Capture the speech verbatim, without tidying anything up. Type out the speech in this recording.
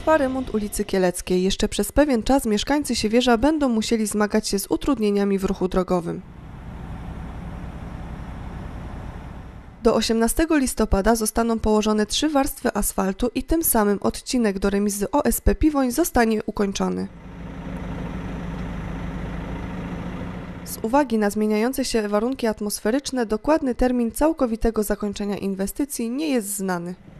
Trwa remont ulicy Kieleckiej. Jeszcze przez pewien czas mieszkańcy Siewierza będą musieli zmagać się z utrudnieniami w ruchu drogowym. Do osiemnastego listopada zostaną położone trzy warstwy asfaltu i tym samym odcinek do remizy O S P Piwoń zostanie ukończony. Z uwagi na zmieniające się warunki atmosferyczne dokładny termin całkowitego zakończenia inwestycji nie jest znany.